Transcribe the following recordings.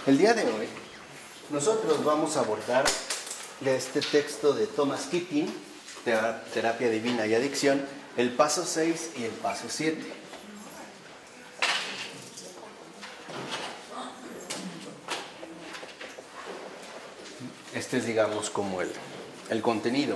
El día de hoy nosotros vamos a abordar de este texto de Thomas Keating, Terapia Divina y Adicción, el paso 6 y el paso 7. Este es, digamos, como el contenido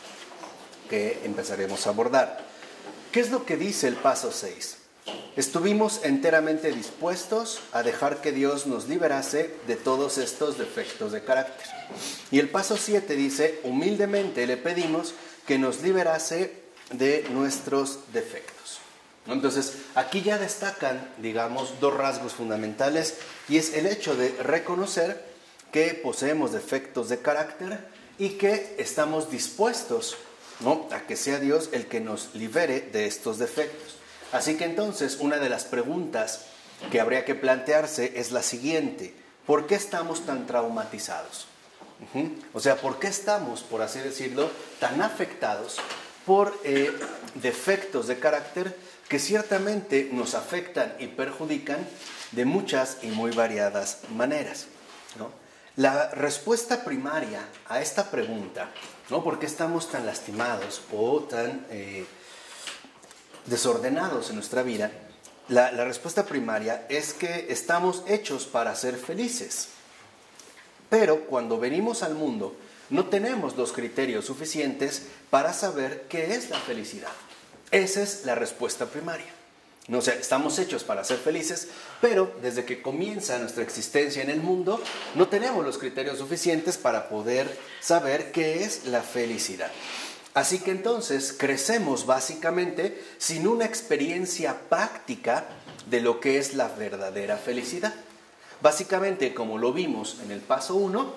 que empezaremos a abordar. ¿Qué es lo que dice el paso 6? Estuvimos enteramente dispuestos a dejar que Dios nos liberase de todos estos defectos de carácter. Y el paso 7 dice, humildemente le pedimos que nos liberase de nuestros defectos. Entonces, aquí ya destacan, digamos, dos rasgos fundamentales, y es el hecho de reconocer que poseemos defectos de carácter y que estamos dispuestos, ¿no?, a que sea Dios el que nos libere de estos defectos. Así que entonces una de las preguntas que habría que plantearse es la siguiente: ¿por qué estamos tan traumatizados? O sea, ¿por qué estamos, por así decirlo, tan afectados por defectos de carácter que ciertamente nos afectan y perjudican de muchas y muy variadas maneras, ¿no? La respuesta primaria a esta pregunta, ¿no?, ¿por qué estamos tan lastimados o tan desordenados en nuestra vida? La respuesta primaria es que estamos hechos para ser felices. Pero cuando venimos al mundo, no tenemos los criterios suficientes para saber qué es la felicidad. Esa es la respuesta primaria. O sea, estamos hechos para ser felices, pero desde que comienza nuestra existencia en el mundo, no tenemos los criterios suficientes para poder saber qué es la felicidad. Así que entonces crecemos básicamente sin una experiencia práctica de lo que es la verdadera felicidad. Básicamente, como lo vimos en el paso 1,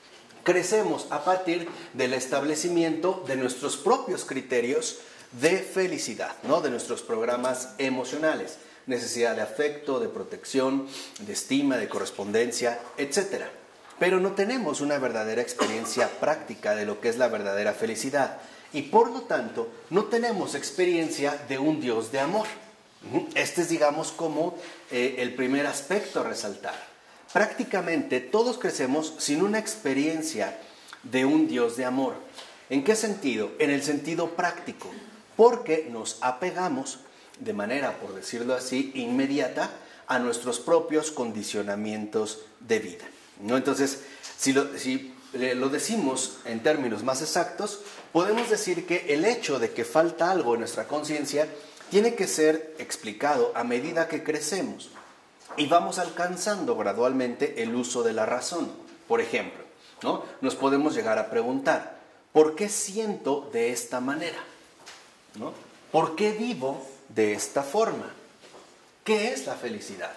crecemos a partir del establecimiento de nuestros propios criterios de felicidad, ¿no?, de nuestros programas emocionales, necesidad de afecto, de protección, de estima, de correspondencia, etc. Pero no tenemos una verdadera experiencia práctica de lo que es la verdadera felicidad y por lo tanto no tenemos experiencia de un Dios de amor. Este es, digamos, como el primer aspecto a resaltar. Prácticamente todos crecemos sin una experiencia de un Dios de amor. ¿En qué sentido? En el sentido práctico, porque nos apegamos de manera, por decirlo así, inmediata a nuestros propios condicionamientos de vida, ¿no? Entonces, si lo decimos en términos más exactos, podemos decir que el hecho de que falta algo en nuestra conciencia tiene que ser explicado a medida que crecemos y vamos alcanzando gradualmente el uso de la razón. Por ejemplo, ¿no?, nos podemos llegar a preguntar, ¿por qué siento de esta manera? ¿No? ¿Por qué vivo de esta forma? ¿Qué es la felicidad?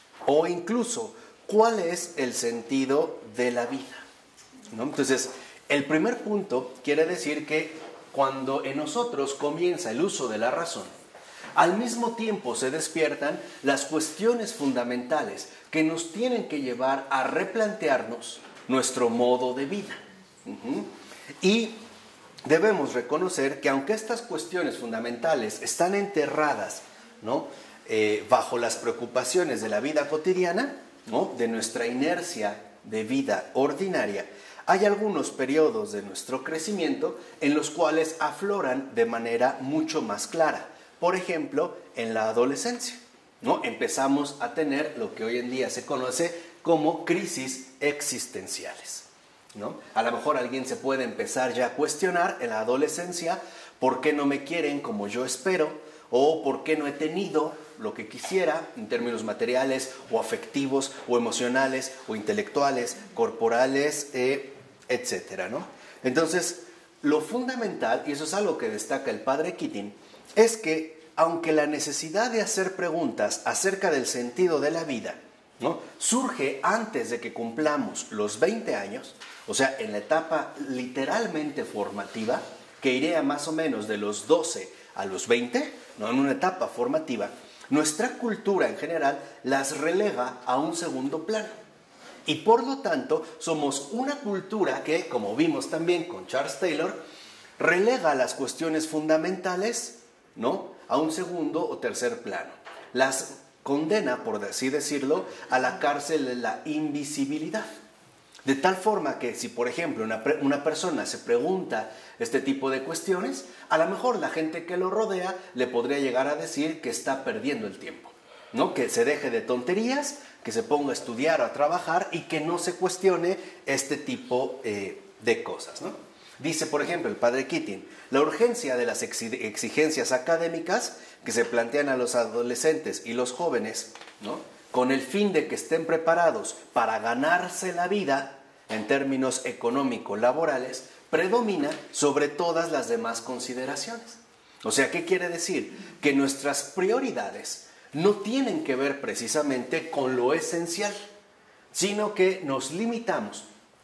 O incluso, ¿cuál es el sentido de la vida? ¿No? Entonces, el primer punto quiere decir que cuando en nosotros comienza el uso de la razón, al mismo tiempo se despiertan las cuestiones fundamentales que nos tienen que llevar a replantearnos nuestro modo de vida. Y debemos reconocer que aunque estas cuestiones fundamentales están enterradas, ¿no?, bajo las preocupaciones de la vida cotidiana, ¿no?, de nuestra inercia de vida ordinaria, hay algunos periodos de nuestro crecimiento en los cuales afloran de manera mucho más clara. Por ejemplo, en la adolescencia, ¿no?, empezamos a tener lo que hoy en día se conoce como crisis existenciales, ¿no? A lo mejor alguien se puede empezar ya a cuestionar en la adolescencia por qué no me quieren como yo espero, o por qué no he tenido lo que quisiera en términos materiales o afectivos o emocionales o intelectuales, corporales, etcétera, ¿no? Entonces, lo fundamental, y eso es algo que destaca el padre Keating, es que aunque la necesidad de hacer preguntas acerca del sentido de la vida, ¿no?, surge antes de que cumplamos los 20 años, o sea, en la etapa literalmente formativa, que iría más o menos de los 12 a los 20, ¿no?, en una etapa formativa, nuestra cultura en general las relega a un segundo plano. Y por lo tanto, somos una cultura que, como vimos también con Charles Taylor, relega las cuestiones fundamentales, ¿no?, a un segundo o tercer plano. Las condena, por así decirlo, a la cárcel de la invisibilidad. De tal forma que si, por ejemplo, una persona se pregunta este tipo de cuestiones, a lo mejor la gente que lo rodea le podría llegar a decir que está perdiendo el tiempo, ¿no? Que se deje de tonterías, que se ponga a estudiar o a trabajar y que no se cuestione este tipo de cosas, ¿no? Dice, por ejemplo, el padre Keating, la urgencia de las exigencias académicas que se plantean a los adolescentes y los jóvenes, ¿no?, con el fin de que estén preparados para ganarse la vida en términos económico-laborales, predomina sobre todas las demás consideraciones. O sea, ¿qué quiere decir? Que nuestras prioridades no tienen que ver precisamente con lo esencial, sino que nos limitamos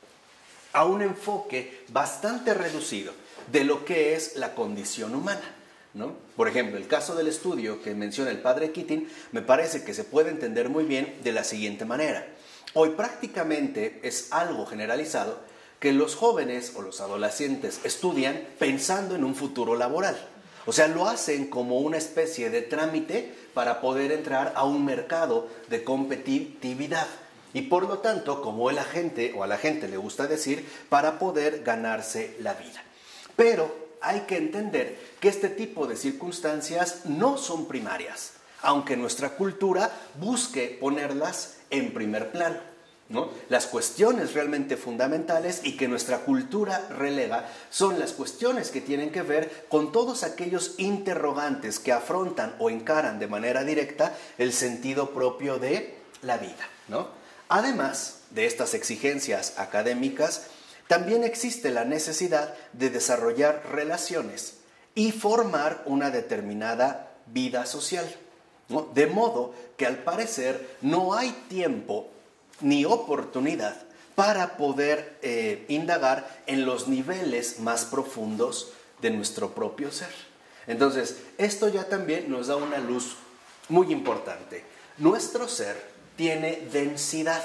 a un enfoque bastante reducido de lo que es la condición humana, ¿no? Por ejemplo, el caso del estudio que menciona el padre Keating me parece que se puede entender muy bien de la siguiente manera. Hoy prácticamente es algo generalizado que los jóvenes o los adolescentes estudian pensando en un futuro laboral. O sea, lo hacen como una especie de trámite para poder entrar a un mercado de competitividad. Y por lo tanto, como a la gente le gusta decir, para poder ganarse la vida. Pero hay que entender que este tipo de circunstancias no son primarias, aunque nuestra cultura busque ponerlas en primer plano, ¿no? Las cuestiones realmente fundamentales y que nuestra cultura relega son las cuestiones que tienen que ver con todos aquellos interrogantes que afrontan o encaran de manera directa el sentido propio de la vida, ¿no? Además de estas exigencias académicas, también existe la necesidad de desarrollar relaciones y formar una determinada vida social, ¿no? De modo que al parecer no hay tiempo ni oportunidad para poder indagar en los niveles más profundos de nuestro propio ser. Entonces, esto ya también nos da una luz muy importante. Nuestro ser tiene densidad.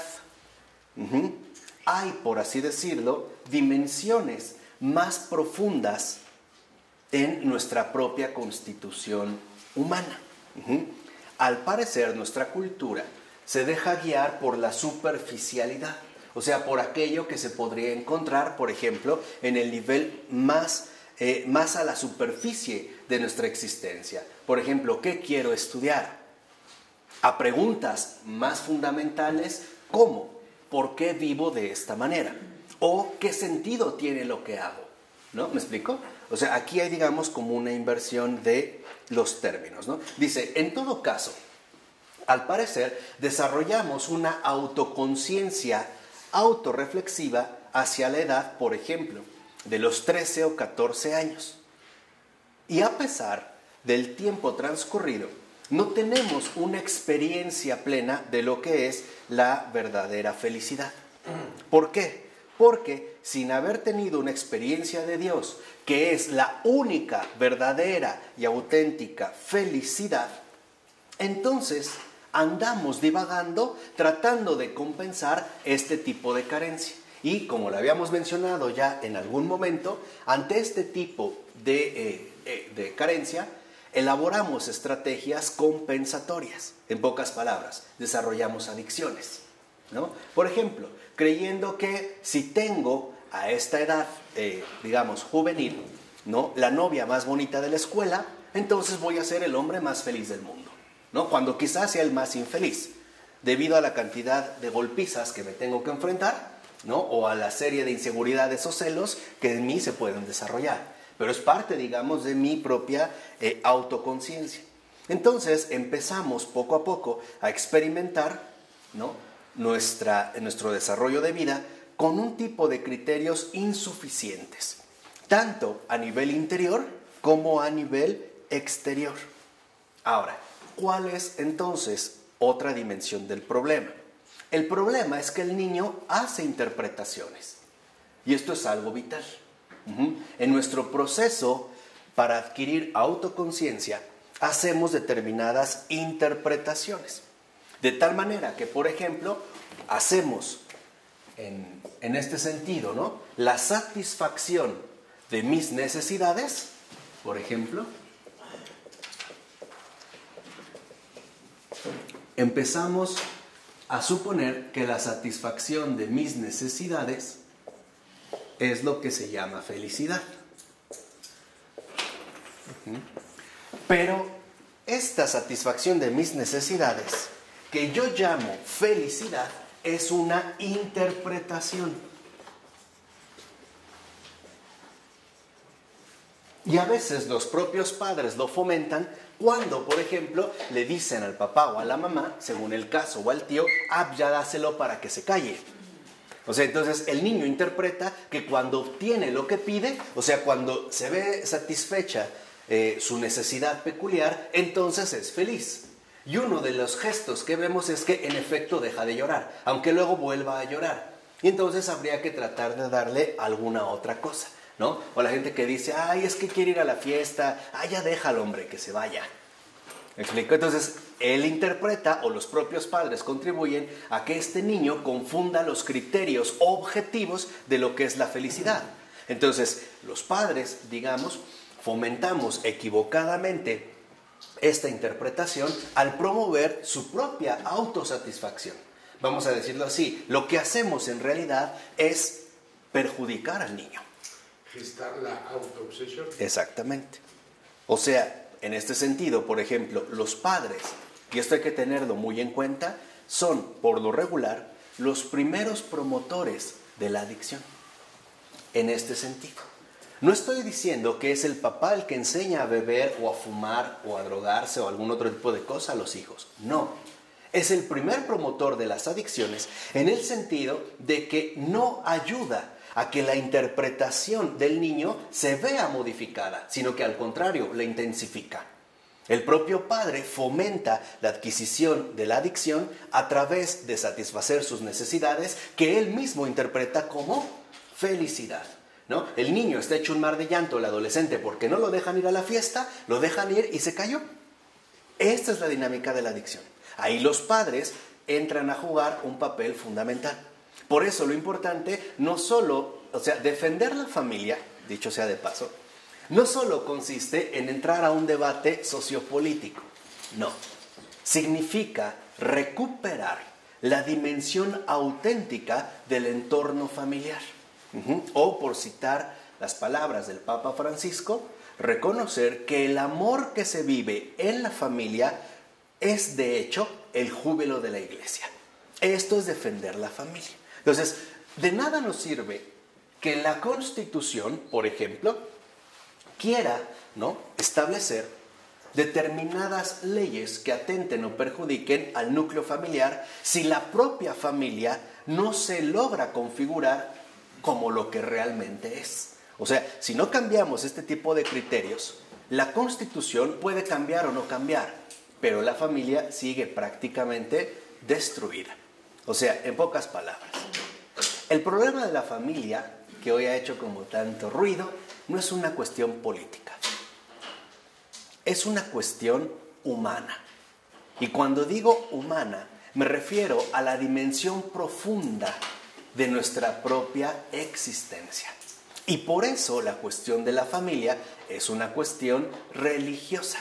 Hay, por así decirlo, dimensiones más profundas en nuestra propia constitución humana. Al parecer, nuestra cultura se deja guiar por la superficialidad, o sea, por aquello que se podría encontrar, por ejemplo, en el nivel más a la superficie de nuestra existencia. Por ejemplo, ¿qué quiero estudiar? A preguntas más fundamentales, ¿cómo? ¿Por qué vivo de esta manera? ¿O qué sentido tiene lo que hago? ¿No? ¿Me explico? O sea, aquí hay, digamos, como una inversión de los términos, ¿no? Dice, en todo caso, al parecer, desarrollamos una autoconciencia autorreflexiva hacia la edad, por ejemplo, de los 13 o 14 años. Y a pesar del tiempo transcurrido, no tenemos una experiencia plena de lo que es la verdadera felicidad. ¿Por qué? Porque sin haber tenido una experiencia de Dios, que es la única verdadera y auténtica felicidad, entonces andamos divagando tratando de compensar este tipo de carencia. Y como lo habíamos mencionado ya en algún momento, ante este tipo de carencia, elaboramos estrategias compensatorias. En pocas palabras, desarrollamos adicciones, ¿no? Por ejemplo, creyendo que si tengo a esta edad, digamos, juvenil, ¿no?, la novia más bonita de la escuela, entonces voy a ser el hombre más feliz del mundo, ¿no? Cuando quizás sea el más infeliz, debido a la cantidad de golpizas que me tengo que enfrentar, ¿no?, o a la serie de inseguridades o celos que en mí se pueden desarrollar. Pero es parte, digamos, de mi propia autoconciencia. Entonces empezamos poco a poco a experimentar, ¿no?, nuestro desarrollo de vida con un tipo de criterios insuficientes, tanto a nivel interior como a nivel exterior. Ahora, ¿cuál es entonces otra dimensión del problema? El problema es que el niño hace interpretaciones, y esto es algo vital. En nuestro proceso para adquirir autoconciencia, hacemos determinadas interpretaciones. De tal manera que, por ejemplo, hacemos en este sentido, ¿no?, la satisfacción de mis necesidades, por ejemplo, empezamos a suponer que la satisfacción de mis necesidades es lo que se llama felicidad. Pero esta satisfacción de mis necesidades, que yo llamo felicidad, es una interpretación. Y a veces los propios padres lo fomentan cuando, por ejemplo, le dicen al papá o a la mamá, según el caso, o al tío, ya dáselo para que se calle. O sea, entonces el niño interpreta que cuando obtiene lo que pide, o sea, cuando se ve satisfecha su necesidad peculiar, entonces es feliz. Y uno de los gestos que vemos es que en efecto deja de llorar, aunque luego vuelva a llorar. Y entonces habría que tratar de darle alguna otra cosa, ¿no? O la gente que dice, ay, es que quiere ir a la fiesta, ya déjalo, hombre, que se vaya. ¿Me explico? Entonces, él interpreta, o los propios padres contribuyen a que este niño confunda los criterios objetivos de lo que es la felicidad. Entonces, los padres, digamos, fomentamos equivocadamente esta interpretación al promover su propia autosatisfacción. Vamos a decirlo así, lo que hacemos en realidad es perjudicar al niño. Gestar la autoobsesión. Exactamente. O sea, en este sentido, por ejemplo, los padres, y esto hay que tenerlo muy en cuenta, son, por lo regular, los primeros promotores de la adicción. En este sentido. No estoy diciendo que es el papá el que enseña a beber o a fumar o a drogarse o algún otro tipo de cosa a los hijos. No. Es el primer promotor de las adicciones en el sentido de que no ayuda a que la interpretación del niño se vea modificada, sino que al contrario, la intensifica. El propio padre fomenta la adquisición de la adicción a través de satisfacer sus necesidades que él mismo interpreta como felicidad, ¿no? El niño está hecho un mar de llanto, el adolescente, porque no lo dejan ir a la fiesta, lo dejan ir y se cayó. Esta es la dinámica de la adicción. Ahí los padres entran a jugar un papel fundamental. Por eso lo importante no solo, o sea, defender la familia, dicho sea de paso, no solo consiste en entrar a un debate sociopolítico, no. Significa recuperar la dimensión auténtica del entorno familiar. O, por citar las palabras del Papa Francisco, reconocer que el amor que se vive en la familia es, de hecho, el júbilo de la iglesia. Esto es defender la familia. Entonces, de nada nos sirve que la Constitución, por ejemplo, quiera, ¿no?, establecer determinadas leyes que atenten o perjudiquen al núcleo familiar si la propia familia no se logra configurar como lo que realmente es. O sea, si no cambiamos este tipo de criterios, la Constitución puede cambiar o no cambiar, pero la familia sigue prácticamente destruida. O sea, en pocas palabras, el problema de la familia, que hoy ha hecho como tanto ruido, no es una cuestión política. Es una cuestión humana. Y cuando digo humana, me refiero a la dimensión profunda de nuestra propia existencia. Y por eso la cuestión de la familia es una cuestión religiosa.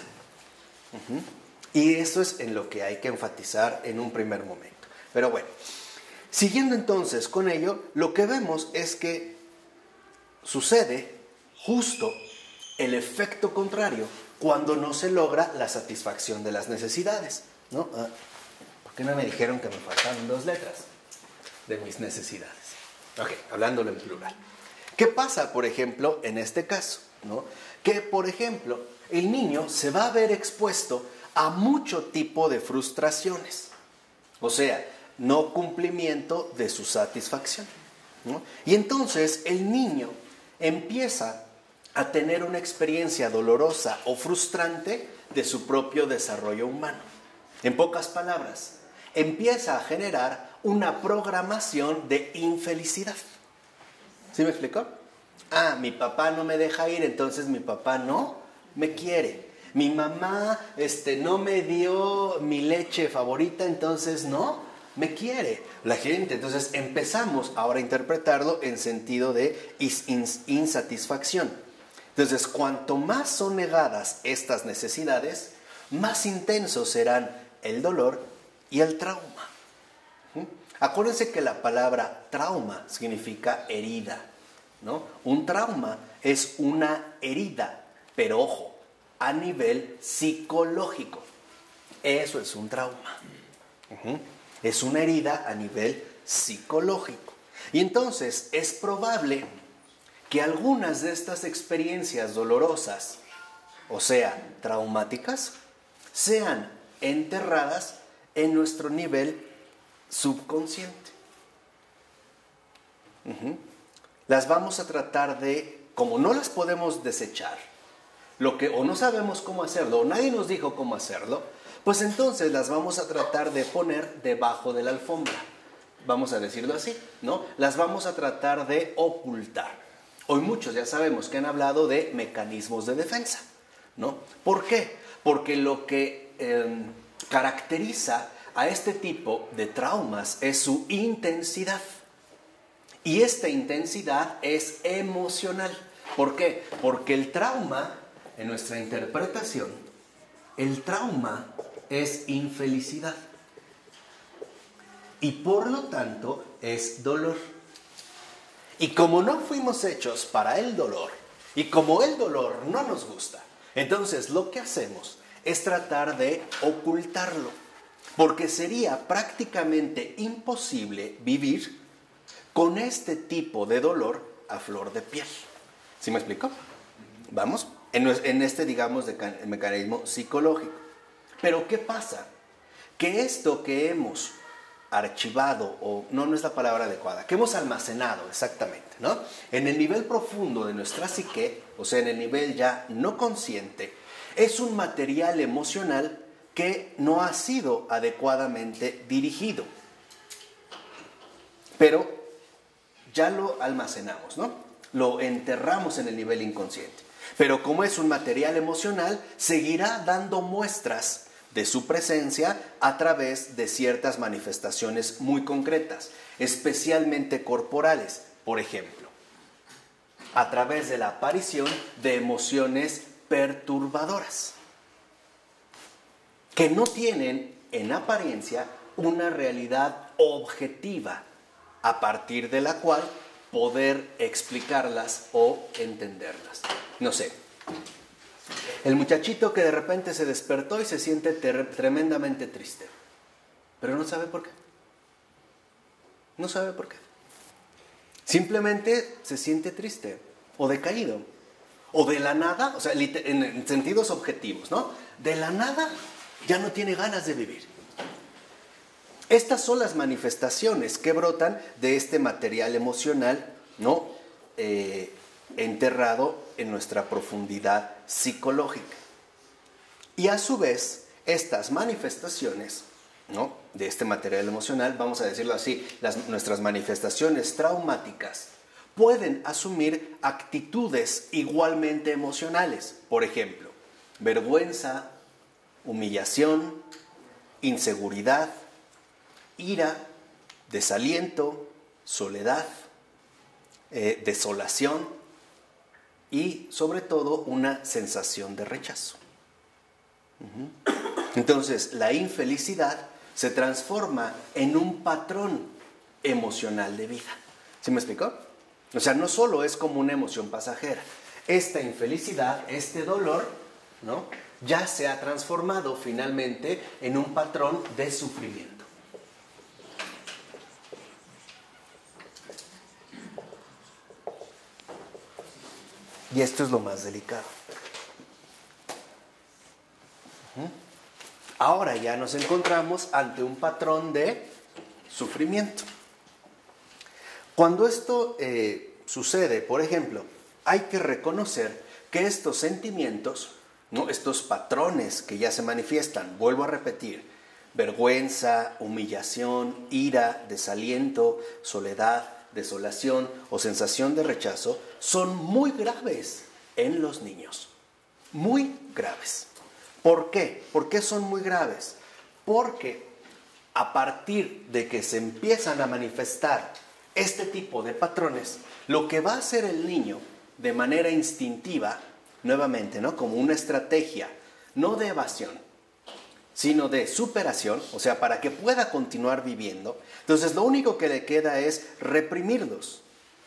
Y eso es en lo que hay que enfatizar en un primer momento. Pero bueno, siguiendo entonces con ello, lo que vemos es que sucede justo el efecto contrario cuando no se logra la satisfacción de las necesidades, ¿no? ¿Por qué no me dijeron que me faltaban 2 letras de mis necesidades? Ok, hablándolo en plural. ¿Qué pasa, por ejemplo, en este caso, ¿no? Que, por ejemplo, el niño se va a ver expuesto a mucho tipo de frustraciones. O sea, no cumplimiento de su satisfacción, ¿no? Y entonces el niño empieza a tener una experiencia dolorosa o frustrante de su propio desarrollo humano. En pocas palabras, empieza a generar una programación de infelicidad. ¿Sí me explicó? Mi papá no me deja ir, entonces mi papá no me quiere. Mi mamá no me dio mi leche favorita, entonces no me quiere. La gente, entonces empezamos ahora a interpretarlo en sentido de insatisfacción. Entonces, cuanto más son negadas estas necesidades, más intensos serán el dolor y el trauma. Acuérdense que la palabra trauma significa herida, ¿no? Un trauma es una herida, pero ojo, a nivel psicológico. Eso es un trauma. Es una herida a nivel psicológico. Y entonces es probable que algunas de estas experiencias dolorosas, o sea, traumáticas, sean enterradas en nuestro nivel subconsciente. Las vamos a tratar de, como no las podemos desechar, o no sabemos cómo hacerlo, o nadie nos dijo cómo hacerlo, pues entonces las vamos a tratar de poner debajo de la alfombra. Vamos a decirlo así, ¿no? Las vamos a tratar de ocultar. Hoy muchos ya sabemos que han hablado de mecanismos de defensa, ¿no? ¿Por qué? Porque lo que caracteriza a este tipo de traumas es su intensidad. Y esta intensidad es emocional. ¿Por qué? Porque el trauma, en nuestra interpretación, el trauma es infelicidad. Y por lo tanto es dolor. Y como no fuimos hechos para el dolor, y como el dolor no nos gusta, entonces lo que hacemos es tratar de ocultarlo. Porque sería prácticamente imposible vivir con este tipo de dolor a flor de piel. ¿Sí me explico? Vamos, en este, digamos, mecanismo psicológico. Pero ¿qué pasa? Que esto que hemos archivado, o no es la palabra adecuada, que hemos almacenado exactamente, ¿no? En el nivel profundo de nuestra psique, o sea, en el nivel ya no consciente, es un material emocional que no ha sido adecuadamente dirigido. Pero ya lo almacenamos, ¿no? Lo enterramos en el nivel inconsciente. Pero como es un material emocional, seguirá dando muestras de su presencia a través de ciertas manifestaciones muy concretas, especialmente corporales. Por ejemplo, a través de la aparición de emociones perturbadoras, que no tienen en apariencia una realidad objetiva a partir de la cual poder explicarlas o entenderlas. No sé, el muchachito que de repente se despertó y se siente tremendamente triste, pero no sabe por qué. No sabe por qué. Simplemente se siente triste o decaído. O de la nada, o sea, en sentidos objetivos, ¿no? De la nada ya no tiene ganas de vivir. Estas son las manifestaciones que brotan de este material emocional, ¿no? Enterrado en nuestra profundidad psicológica. Y a su vez, estas manifestaciones, ¿no?, de este material emocional, vamos a decirlo así, nuestras manifestaciones traumáticas, pueden asumir actitudes igualmente emocionales. Por ejemplo, vergüenza, humillación, inseguridad, ira, desaliento, soledad, desolación y sobre todo una sensación de rechazo. Entonces, la infelicidad se transforma en un patrón emocional de vida. ¿Sí me explicó? O sea, no solo es como una emoción pasajera. Esta infelicidad, este dolor, ¿no?, ya se ha transformado finalmente en un patrón de sufrimiento. Y esto es lo más delicado. Ahora ya nos encontramos ante un patrón de sufrimiento. Cuando esto sucede, por ejemplo, hay que reconocer que estos sentimientos, ¿no?, estos patrones que ya se manifiestan, vuelvo a repetir, vergüenza, humillación, ira, desaliento, soledad, desolación o sensación de rechazo, son muy graves en los niños. Muy graves. ¿Por qué? ¿Por qué son muy graves? Porque a partir de que se empiezan a manifestar este tipo de patrones, lo que va a hacer el niño de manera instintiva, nuevamente, ¿no?, como una estrategia, no de evasión, sino de superación, o sea, para que pueda continuar viviendo. Entonces, lo único que le queda es reprimirlos.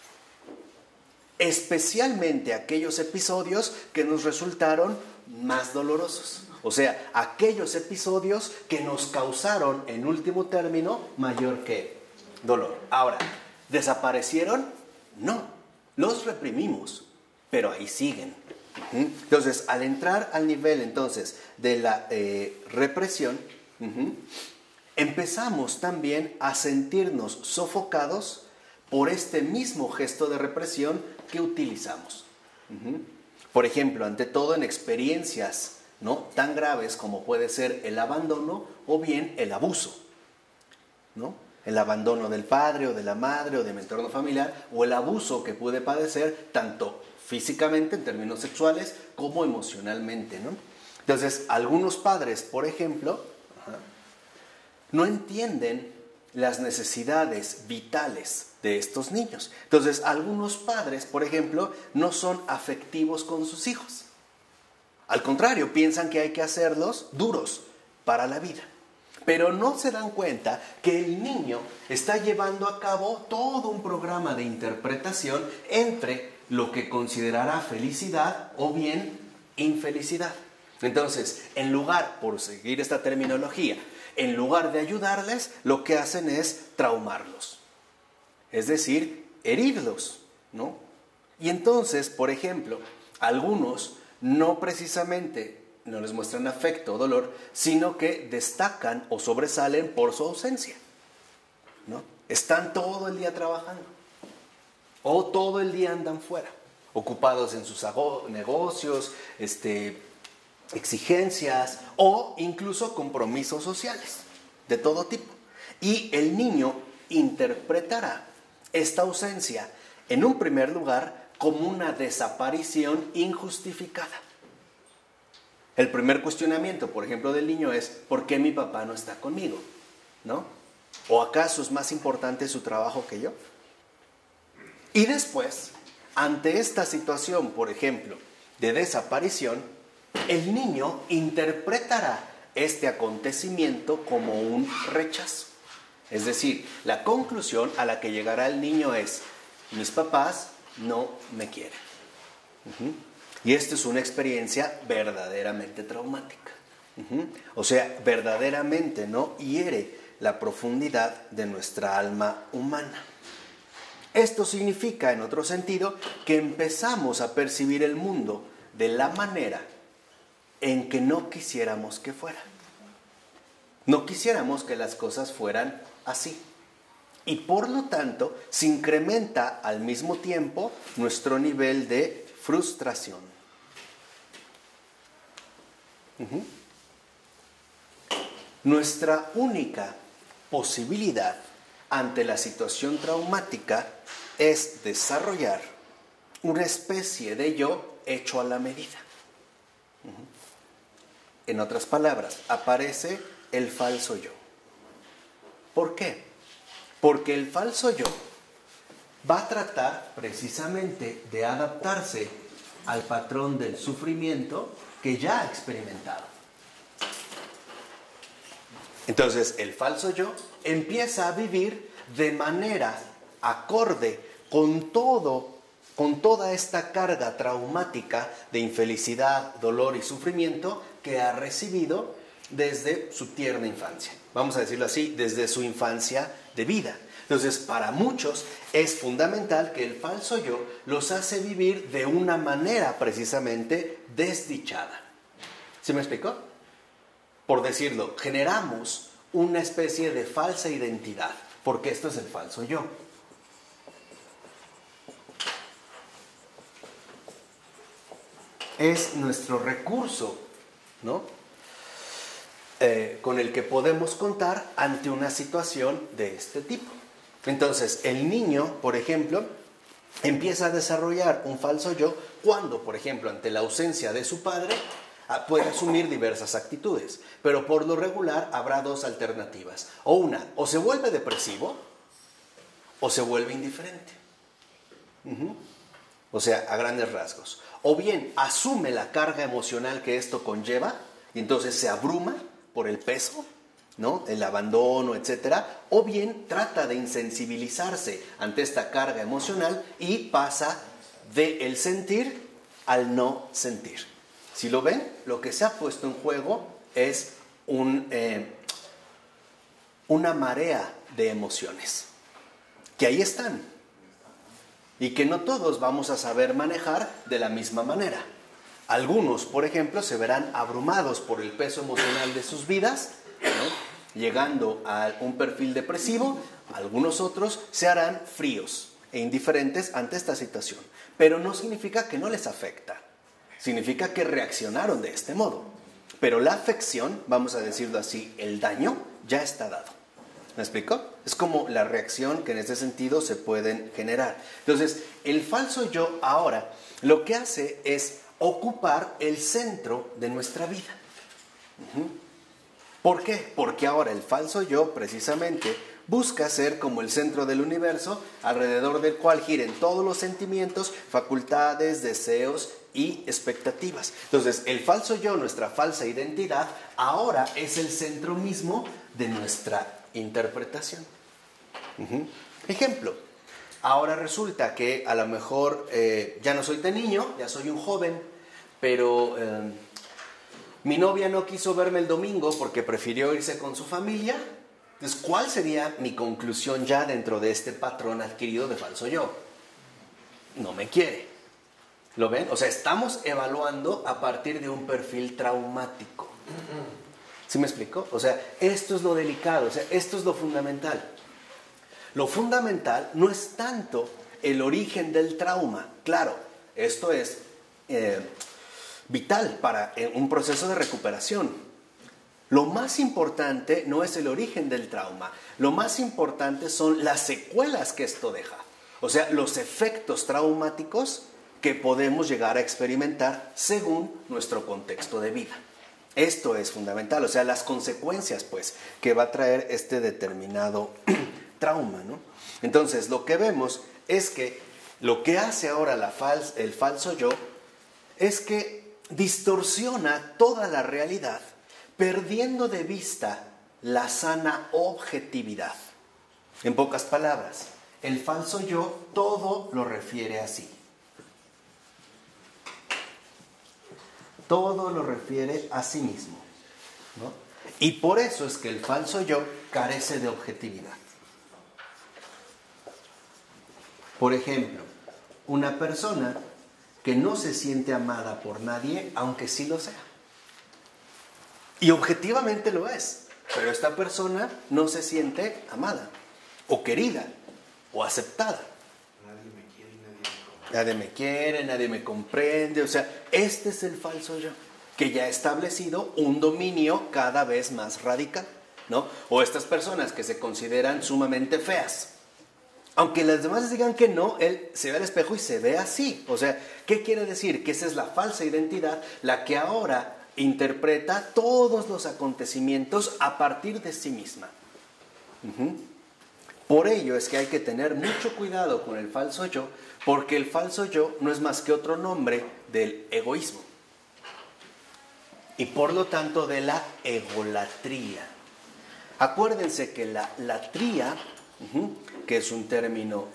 Especialmente aquellos episodios que nos resultaron más dolorosos. O sea, aquellos episodios que nos causaron, en último término, mayor que dolor. Ahora, ¿desaparecieron? No, los reprimimos, pero ahí siguen. Entonces, al entrar al nivel entonces de la represión, empezamos también a sentirnos sofocados por este mismo gesto de represión que utilizamos. Por ejemplo, ante todo en experiencias, ¿no?, tan graves como puede ser el abandono o bien el abuso, ¿no? El abandono del padre o de la madre o de mi entorno familiar, o el abuso que pude padecer tanto físicamente en términos sexuales como emocionalmente, ¿no? Entonces, algunos padres, por ejemplo, no entienden las necesidades vitales de estos niños. Entonces, algunos padres, por ejemplo, no son afectivos con sus hijos. Al contrario, piensan que hay que hacerlos duros para la vida. Pero no se dan cuenta que el niño está llevando a cabo todo un programa de interpretación entre lo que considerará felicidad o bien infelicidad. Entonces, en lugar, por seguir esta terminología, en lugar de ayudarles, lo que hacen es traumarlos. Es decir, herirlos, ¿no? Y entonces, por ejemplo, algunos no precisamente no les muestran afecto o dolor, sino que destacan o sobresalen por su ausencia, ¿no? Están todo el día trabajando o todo el día andan fuera, ocupados en sus negocios, exigencias o incluso compromisos sociales de todo tipo. Y el niño interpretará esta ausencia, en un primer lugar, como una desaparición injustificada. El primer cuestionamiento, por ejemplo, del niño es: ¿por qué mi papá no está conmigo? ¿No? ¿O acaso es más importante su trabajo que yo? Y después, ante esta situación, por ejemplo, de desaparición, el niño interpretará este acontecimiento como un rechazo. Es decir, la conclusión a la que llegará el niño es: mis papás no me quieren. Y esta es una experiencia verdaderamente traumática. O sea, verdaderamente, ¿no?, hiere la profundidad de nuestra alma humana. Esto significa, en otro sentido, que empezamos a percibir el mundo de la manera en que no quisiéramos que fuera. No quisiéramos que las cosas fueran así. Y por lo tanto, se incrementa al mismo tiempo nuestro nivel de frustración. Nuestra única posibilidad ante la situación traumática es desarrollar una especie de yo hecho a la medida. En otras palabras, aparece el falso yo. ¿Por qué? Porque el falso yo va a tratar precisamente de adaptarse al patrón del sufrimiento que ya ha experimentado. Entonces, el falso yo empieza a vivir de manera acorde con toda esta carga traumática de infelicidad, dolor y sufrimiento que ha recibido desde su tierna infancia. Vamos a decirlo así, desde su infancia de vida. Entonces, para muchos es fundamental que el falso yo los hace vivir de una manera precisamente desdichada. ¿Sí me explicó? Por decirlo, generamos una especie de falsa identidad, porque esto es el falso yo. Es nuestro recurso, ¿no?, con el que podemos contar ante una situación de este tipo. Entonces, el niño, por ejemplo, empieza a desarrollar un falso yo cuando, por ejemplo, ante la ausencia de su padre, puede asumir diversas actitudes. Pero por lo regular habrá dos alternativas. O se vuelve depresivo, o se vuelve indiferente. O sea, a grandes rasgos. O bien asume la carga emocional que esto conlleva, y entonces se abruma por el peso, ¿no? El abandono, etcétera, o bien trata de insensibilizarse ante esta carga emocional y pasa del sentir al no sentir. Si lo ven, lo que se ha puesto en juego es una marea de emociones, que ahí están, y que no todos vamos a saber manejar de la misma manera. Algunos, por ejemplo, se verán abrumados por el peso emocional de sus vidas, ¿no? Llegando a un perfil depresivo. Algunos otros se harán fríos e indiferentes ante esta situación. Pero no significa que no les afecta. Significa que reaccionaron de este modo. Pero la afección, vamos a decirlo así, el daño, ya está dado. ¿Me explico? Es como la reacción que en este sentido se pueden generar. Entonces, el falso yo ahora lo que hace es ocupar el centro de nuestra vida. ¿Por qué? Porque ahora el falso yo precisamente busca ser como el centro del universo, alrededor del cual giren todos los sentimientos, facultades, deseos y expectativas. Entonces, el falso yo, nuestra falsa identidad, ahora es el centro mismo de nuestra interpretación. Ejemplo, ahora resulta que a lo mejor ya no soy tan niño, ya soy un joven, pero mi novia no quiso verme el domingo porque prefirió irse con su familia. Entonces, ¿cuál sería mi conclusión ya dentro de este patrón adquirido de falso yo? No me quiere. ¿Lo ven? O sea, estamos evaluando a partir de un perfil traumático. ¿Sí me explico? O sea, esto es lo delicado, o sea, esto es lo fundamental. Lo fundamental no es tanto el origen del trauma. Claro, esto es vital para un proceso de recuperación. Lo más importante no es el origen del trauma. Lo más importante son las secuelas que esto deja. O sea, los efectos traumáticos que podemos llegar a experimentar según nuestro contexto de vida. Esto es fundamental, o sea, las consecuencias, pues, que va a traer este determinado trauma, ¿no? Entonces, lo que vemos es que lo que hace ahora el falso yo es que distorsiona toda la realidad, perdiendo de vista la sana objetividad. En pocas palabras, el falso yo todo lo refiere así. Todo lo refiere a sí mismo, ¿no? Y por eso es que el falso yo carece de objetividad. Por ejemplo, una persona que no se siente amada por nadie, aunque sí lo sea. Y objetivamente lo es, pero esta persona no se siente amada, o querida, o aceptada. Nadie me quiere, nadie me comprende. O sea, este es el falso yo, que ya ha establecido un dominio cada vez más radical, ¿no? O estas personas que se consideran sumamente feas. Aunque las demás digan que no, él se ve al espejo y se ve así. O sea, ¿qué quiere decir? Que esa es la falsa identidad, la que ahora interpreta todos los acontecimientos a partir de sí misma. Por ello es que hay que tener mucho cuidado con el falso yo, porque el falso yo no es más que otro nombre del egoísmo. Y por lo tanto de la egolatría. Acuérdense que la latría, que es un término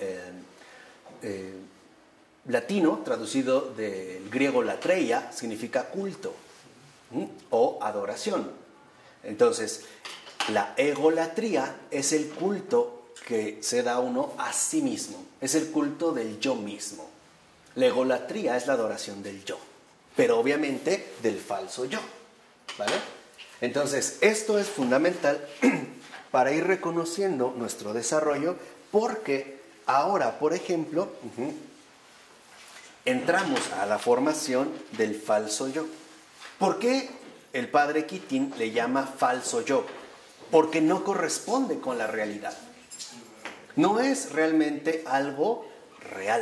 latino, traducido del griego latreia, significa culto o adoración. Entonces, la egolatría es el culto que se da uno a sí mismo, es el culto del yo mismo. La egolatría es la adoración del yo, pero obviamente del falso yo, ¿vale? Entonces, esto es fundamental para ir reconociendo nuestro desarrollo, porque ahora, por ejemplo, entramos a la formación del falso yo. ¿Por qué el padre Keating le llama falso yo? Porque no corresponde con la realidad. No es realmente algo real.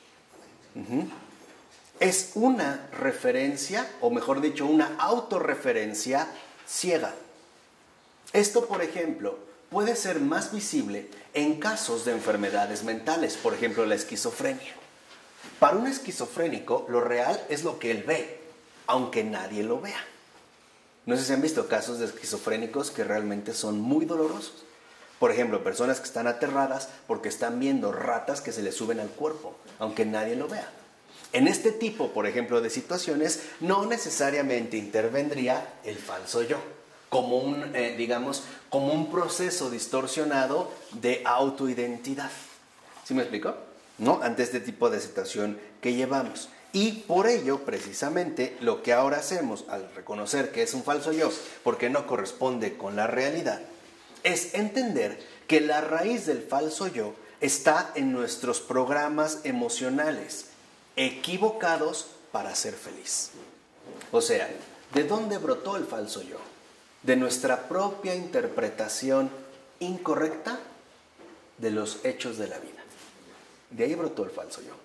Es una referencia, o mejor dicho, una autorreferencia ciega. Esto, por ejemplo, puede ser más visible en casos de enfermedades mentales, por ejemplo, la esquizofrenia. Para un esquizofrénico, lo real es lo que él ve, aunque nadie lo vea. No sé si han visto casos de esquizofrénicos que realmente son muy dolorosos. Por ejemplo, personas que están aterradas porque están viendo ratas que se les suben al cuerpo, aunque nadie lo vea. En este tipo, por ejemplo, de situaciones, no necesariamente intervendría el falso yo, como como un proceso distorsionado de autoidentidad. ¿Sí me explico? ¿No? Ante este tipo de situación que llevamos. Y por ello, precisamente, lo que ahora hacemos al reconocer que es un falso yo, porque no corresponde con la realidad, es entender que la raíz del falso yo está en nuestros programas emocionales, equivocados para ser feliz. O sea, ¿de dónde brotó el falso yo? De nuestra propia interpretación incorrecta de los hechos de la vida. De ahí brotó el falso yo.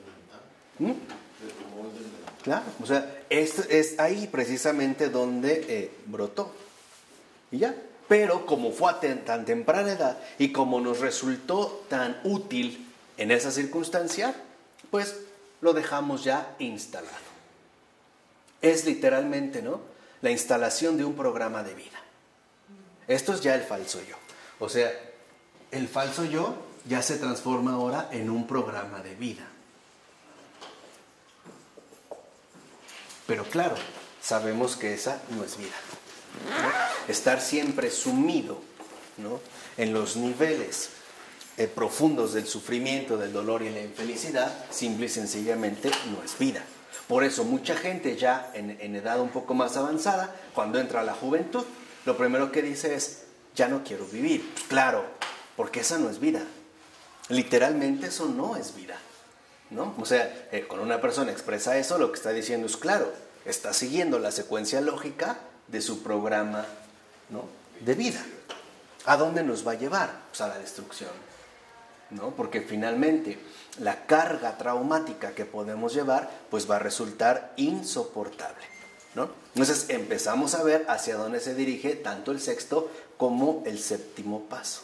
Claro, o sea, es ahí precisamente donde brotó. Y ya. Pero como fue a tan temprana edad y como nos resultó tan útil en esa circunstancia, pues lo dejamos ya instalado. Es literalmente, ¿no?, la instalación de un programa de vida. Esto es ya el falso yo. O sea, el falso yo ya se transforma ahora en un programa de vida. Pero claro, sabemos que esa no es vida. ¿No? Estar siempre sumido, ¿no?, en los niveles profundos del sufrimiento, del dolor y la infelicidad, simple y sencillamente no es vida. Por eso mucha gente ya en edad un poco más avanzada, cuando entra a la juventud, lo primero que dice es, ya no quiero vivir. Claro, porque esa no es vida. Literalmente eso no es vida, ¿no? O sea, cuando una persona expresa eso, lo que está diciendo es claro, está siguiendo la secuencia lógica de su programa, ¿no?, de vida. ¿A dónde nos va a llevar? Pues a la destrucción, ¿no? Porque finalmente la carga traumática que podemos llevar pues va a resultar insoportable, ¿no? Entonces empezamos a ver hacia dónde se dirige tanto el sexto como el séptimo paso.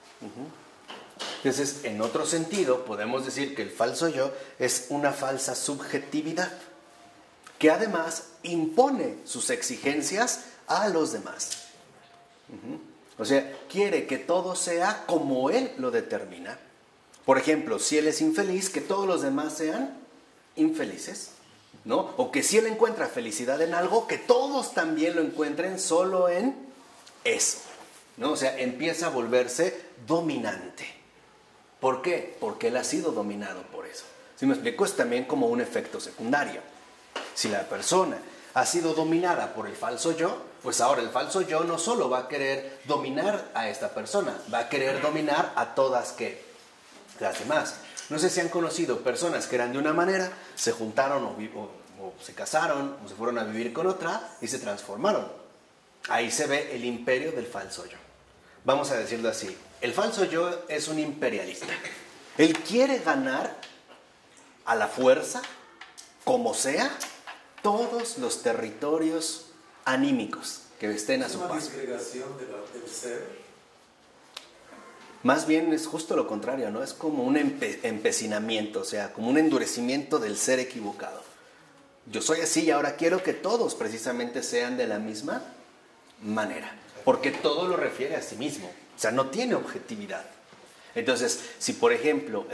Entonces, en otro sentido, podemos decir que el falso yo es una falsa subjetividad que además impone sus exigencias a los demás. O sea, quiere que todo sea como él lo determina. Por ejemplo, si él es infeliz, que todos los demás sean infelices, ¿no? O que si él encuentra felicidad en algo, que todos también lo encuentren solo en eso, ¿no? O sea, empieza a volverse dominante. ¿Por qué? Porque él ha sido dominado por eso. ¿Sí me explico? Es también como un efecto secundario. Si la persona ha sido dominada por el falso yo, pues ahora el falso yo no solo va a querer dominar a esta persona, va a querer dominar a todas las demás. No sé si han conocido personas que eran de una manera, se juntaron o se casaron o se fueron a vivir con otra y se transformaron. Ahí se ve el imperio del falso yo. Vamos a decirlo así, el falso yo es un imperialista. Él quiere ganar a la fuerza, como sea, todos los territorios anímicos que estén a su paso. ¿Es una disgregación del ser? Más bien es justo lo contrario, ¿no? Es como un empecinamiento, o sea, como un endurecimiento del ser equivocado. Yo soy así y ahora quiero que todos precisamente sean de la misma manera, porque todo lo refiere a sí mismo, o sea, no tiene objetividad. Entonces, si por ejemplo...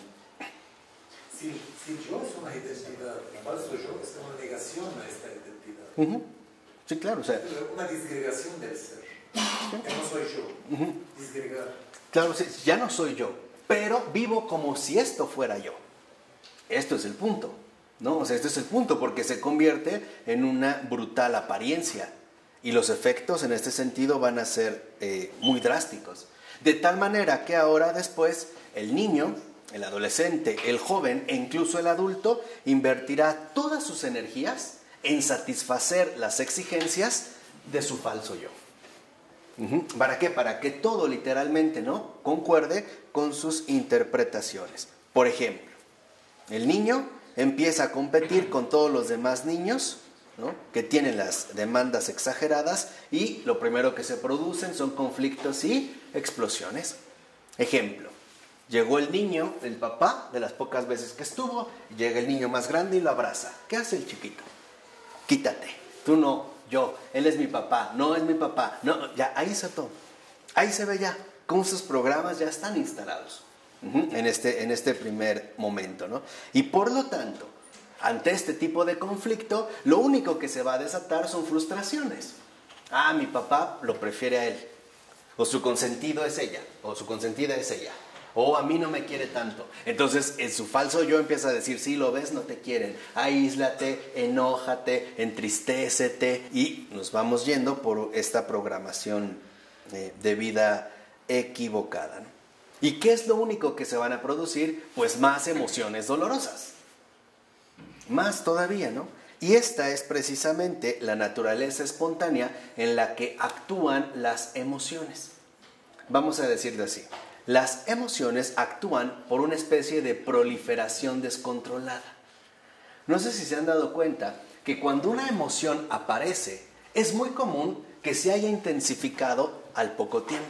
Si yo es una identidad, el falso yo es una negación a esta identidad. Sí, claro, o sea... Una disgregación del ser. Que no soy yo. Disgregar. Claro, sí, ya no soy yo, pero vivo como si esto fuera yo. Esto es el punto, ¿no? O sea, este es el punto, porque se convierte en una brutal apariencia. Y los efectos en este sentido van a ser muy drásticos. De tal manera que ahora después el niño, el adolescente, el joven e incluso el adulto invertirá todas sus energías en satisfacer las exigencias de su falso yo. ¿Para qué? Para que todo literalmente, ¿no?, concuerde con sus interpretaciones. Por ejemplo, el niño empieza a competir con todos los demás niños, ¿no?, que tienen las demandas exageradas y lo primero que se producen son conflictos y explosiones. Ejemplo, llegó el niño, el papá, de las pocas veces que estuvo, llega el niño más grande y lo abraza. ¿Qué hace el chiquito? Quítate, tú no yo, él es mi papá, no es mi papá, no, ya, ahí está todo. Ahí se ve ya cómo esos programas ya están instalados en este primer momento, ¿no? Y por lo tanto, ante este tipo de conflicto, lo único que se va a desatar son frustraciones. Ah, mi papá lo prefiere a él, o su consentido es ella, o su consentida es ella, o a mí no me quiere tanto. Entonces, en su falso yo empieza a decir, sí, lo ves, no te quieren, aíslate, enójate, entristécete, y nos vamos yendo por esta programación de vida equivocada, ¿no? ¿Y qué es lo único que se van a producir? Pues más emociones dolorosas. Más todavía, ¿no? Y esta es precisamente la naturaleza espontánea en la que actúan las emociones. Vamos a decirlo así. Las emociones actúan por una especie de proliferación descontrolada. No sé si se han dado cuenta que cuando una emoción aparece, es muy común que se haya intensificado al poco tiempo.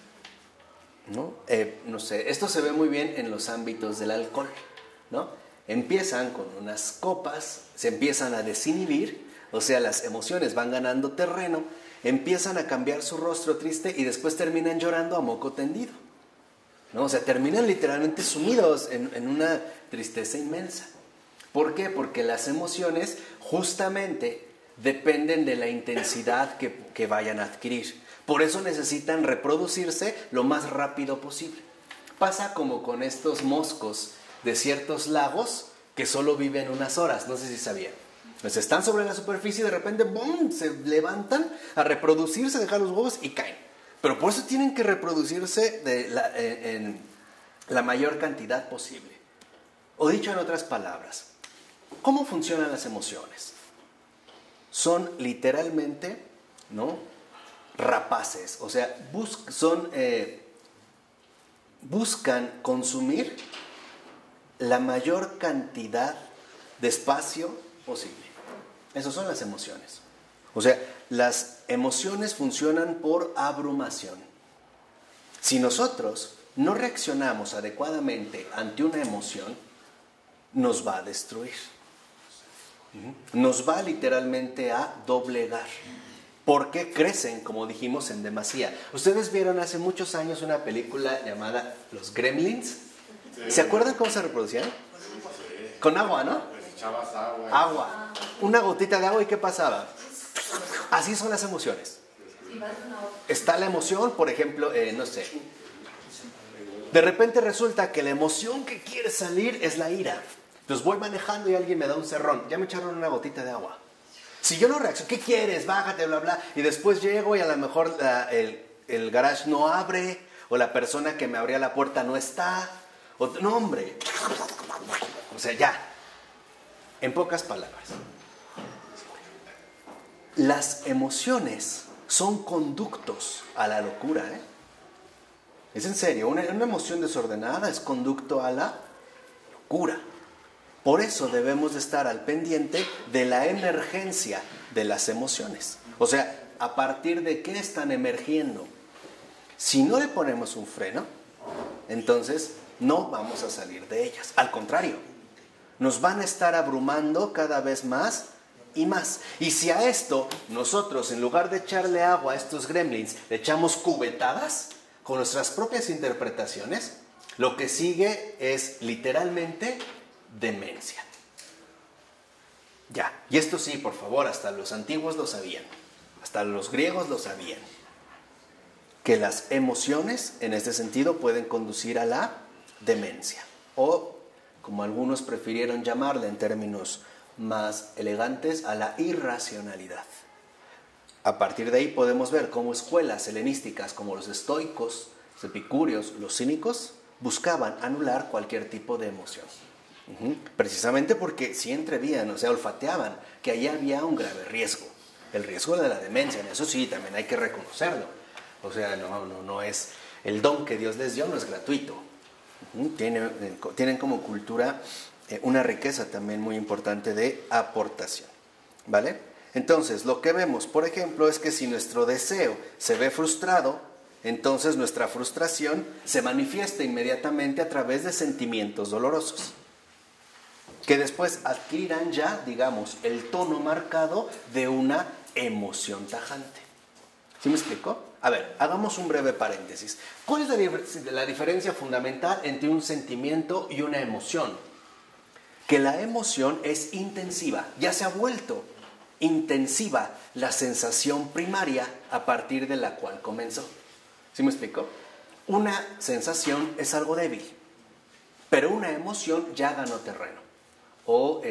No sé, esto se ve muy bien en los ámbitos del alcohol, ¿no? Empiezan con unas copas, se empiezan a desinhibir, o sea, las emociones van ganando terreno, empiezan a cambiar su rostro triste y después terminan llorando a moco tendido, ¿no? O sea, terminan literalmente sumidos en una tristeza inmensa. ¿Por qué? Porque las emociones justamente dependen de la intensidad que vayan a adquirir. Por eso necesitan reproducirse lo más rápido posible. Pasa como con estos moscos de ciertos lagos que solo viven unas horas, no sé si sabían. Pues están sobre la superficie y de repente ¡bum!, se levantan a reproducirse, dejar los huevos y caen. Pero por eso tienen que reproducirse en la mayor cantidad posible. O dicho en otras palabras, ¿cómo funcionan las emociones? Son literalmente, ¿no?, rapaces, o sea, buscan consumir la mayor cantidad de espacio posible. Esas son las emociones. O sea, las emociones funcionan por abrumación. Si nosotros no reaccionamos adecuadamente ante una emoción, nos va a destruir. Nos va literalmente a doblegar. Porque crecen, como dijimos, en demasía. ¿Ustedes vieron hace muchos años una película llamada Los Gremlins? Sí. ¿Se acuerdan cómo se reproducían? Sí. Con agua, ¿no? Pues echabas agua. Agua. Una gotita de agua, ¿y qué pasaba? Así son las emociones. Está la emoción, por ejemplo, no sé. De repente resulta que la emoción que quiere salir es la ira. Entonces voy manejando y alguien me da un cerrón. Ya me echaron una gotita de agua. Si yo no reacciono, ¿qué quieres? Bájate, bla, bla. Y después llego y a lo mejor el garage no abre, o la persona que me abría la puerta no está. No, hombre. O sea, ya. En pocas palabras. Las emociones son conductos a la locura, ¿eh? Es en serio, una emoción desordenada es conducto a la locura. Por eso debemos de estar al pendiente de la emergencia de las emociones. O sea, a partir de qué están emergiendo. Si no le ponemos un freno, entonces no vamos a salir de ellas. Al contrario, nos van a estar abrumando cada vez más y más. Y si a esto nosotros, en lugar de echarle agua a estos gremlins, le echamos cubetadas con nuestras propias interpretaciones, lo que sigue es literalmente demencia. Ya, y esto sí, por favor, hasta los antiguos lo sabían, hasta los griegos lo sabían, que las emociones en este sentido pueden conducir a la demencia, o como algunos prefirieron llamarla en términos más elegantes, a la irracionalidad. A partir de ahí podemos ver cómo escuelas helenísticas como los estoicos, los epicúreos, los cínicos, buscaban anular cualquier tipo de emoción. Precisamente porque sí entrevían, o sea, olfateaban que allí había un grave riesgo, el riesgo de la demencia. En eso sí, también hay que reconocerlo. O sea, no es el don que Dios les dio, no es gratuito. Tienen como cultura una riqueza también muy importante de aportación, ¿vale? Entonces, lo que vemos, por ejemplo, es que si nuestro deseo se ve frustrado, entonces nuestra frustración se manifiesta inmediatamente a través de sentimientos dolorosos, que después adquirirán ya, digamos, el tono marcado de una emoción tajante. ¿Sí me explico? A ver, hagamos un breve paréntesis. ¿Cuál es la diferencia fundamental entre un sentimiento y una emoción? Que la emoción es intensiva, ya se ha vuelto intensiva la sensación primaria a partir de la cual comenzó. ¿Sí me explico? Una sensación es algo débil, pero una emoción ya ganó terreno. O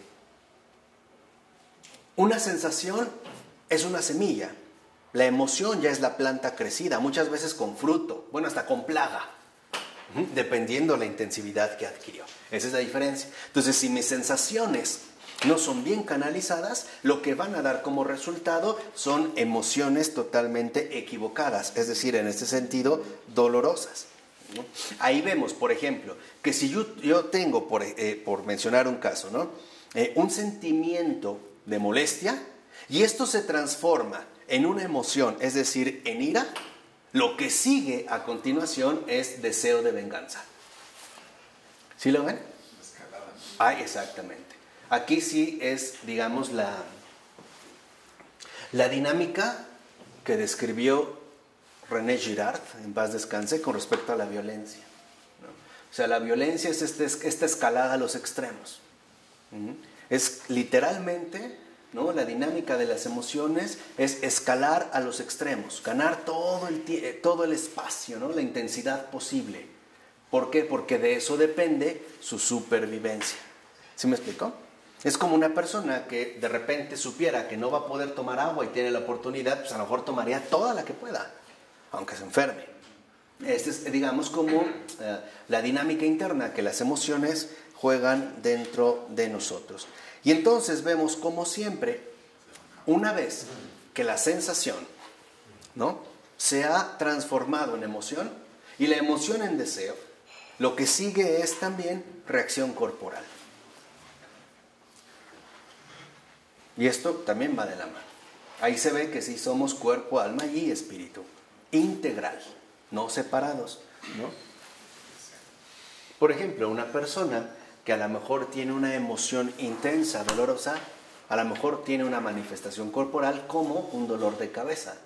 una sensación es una semilla. La emoción ya es la planta crecida, muchas veces con fruto, bueno, hasta con plaga, dependiendo la intensidad que adquirió. Esa es la diferencia. Entonces, si mis sensaciones no son bien canalizadas, lo que van a dar como resultado son emociones totalmente equivocadas, es decir, en este sentido, dolorosas. ¿No? Ahí vemos, por ejemplo, que si yo tengo, por mencionar un caso, ¿no? Un sentimiento de molestia y esto se transforma en una emoción, es decir, en ira, lo que sigue a continuación es deseo de venganza. ¿Sí lo ven? Ah, exactamente. Aquí sí es, digamos, la dinámica que describió René Girard, en paz descanse, con respecto a la violencia, ¿no? O sea, la violencia es esta escalada a los extremos. Es literalmente, ¿no? La dinámica de las emociones es escalar a los extremos, ganar todo el espacio, ¿no? La intensidad posible. ¿Por qué? Porque de eso depende su supervivencia. ¿Sí me explico? Es como una persona que de repente supiera que no va a poder tomar agua y tiene la oportunidad, pues a lo mejor tomaría toda la que pueda, aunque se enferme. Esta es, digamos, como la dinámica interna que las emociones juegan dentro de nosotros. Y entonces vemos como siempre, una vez que la sensación, ¿no?, se ha transformado en emoción y la emoción en deseo, lo que sigue es también reacción corporal. Y esto también va de la mano. Ahí se ve que sí somos cuerpo, alma y espíritu. Integral, no separados, ¿no? Por ejemplo, una persona que a lo mejor tiene una emoción intensa, dolorosa, a lo mejor tiene una manifestación corporal como un dolor de cabeza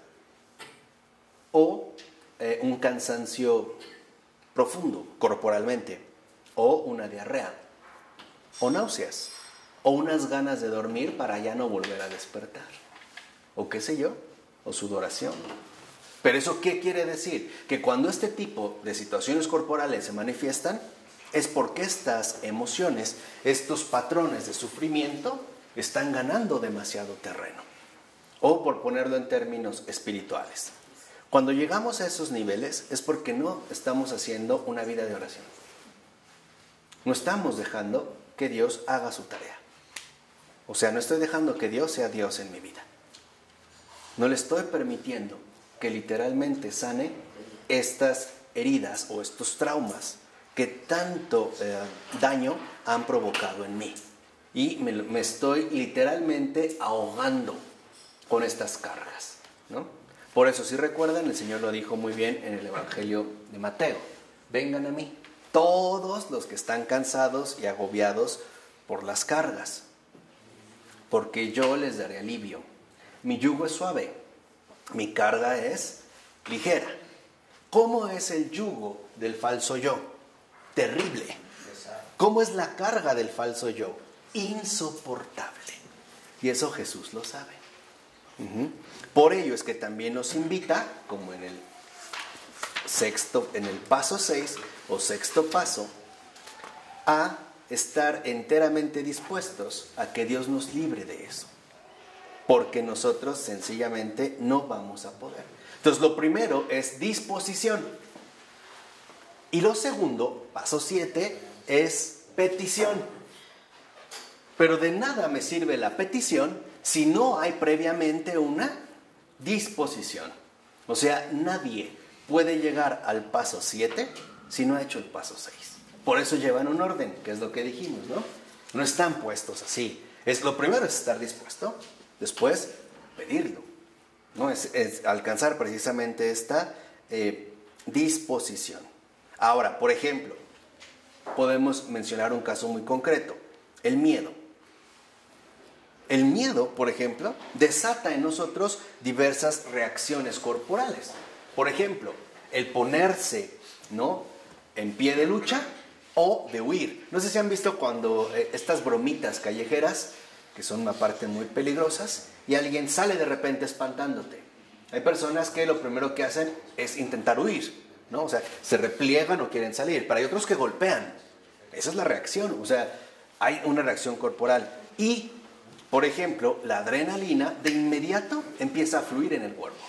o un cansancio profundo corporalmente o una diarrea o náuseas o unas ganas de dormir para ya no volver a despertar o qué sé yo, o sudoración. Pero ¿eso qué quiere decir? Que cuando este tipo de situaciones corporales se manifiestan es porque estas emociones, estos patrones de sufrimiento están ganando demasiado terreno. O por ponerlo en términos espirituales, cuando llegamos a esos niveles es porque no estamos haciendo una vida de oración. No estamos dejando que Dios haga su tarea. O sea, no estoy dejando que Dios sea Dios en mi vida. No le estoy permitiendo que literalmente sane estas heridas o estos traumas que tanto daño han provocado en mí. Y me estoy literalmente ahogando con estas cargas, ¿no? Por eso, si recuerdan, el Señor lo dijo muy bien en el Evangelio de Mateo. Vengan a mí, todos los que están cansados y agobiados por las cargas, porque yo les daré alivio. Mi yugo es suave, mi carga es ligera. ¿Cómo es el yugo del falso yo? Terrible. ¿Cómo es la carga del falso yo? Insoportable. Y eso Jesús lo sabe. Por ello es que también nos invita, como en el paso 6 o sexto paso, a estar enteramente dispuestos a que Dios nos libre de eso. Porque nosotros sencillamente no vamos a poder. Entonces lo primero es disposición. Y lo segundo, paso 7, es petición. Pero de nada me sirve la petición si no hay previamente una disposición. O sea, nadie puede llegar al paso 7 si no ha hecho el paso 6. Por eso llevan un orden, que es lo que dijimos, ¿no? No están puestos así. Lo primero es estar dispuesto, después pedirlo, ¿no? Es alcanzar precisamente esta disposición. Ahora, por ejemplo, podemos mencionar un caso muy concreto, el miedo. El miedo, por ejemplo, desata en nosotros diversas reacciones corporales. Por ejemplo, el ponerse, ¿no?, en pie de lucha o de huir. No sé si han visto cuando estas bromitas callejeras, que son una parte muy peligrosas, y alguien sale de repente espantándote. Hay personas que lo primero que hacen es intentar huir, ¿no? O sea, se repliegan o quieren salir. Pero hay otros que golpean. Esa es la reacción. O sea, hay una reacción corporal. Y, por ejemplo, la adrenalina de inmediato empieza a fluir en el cuerpo.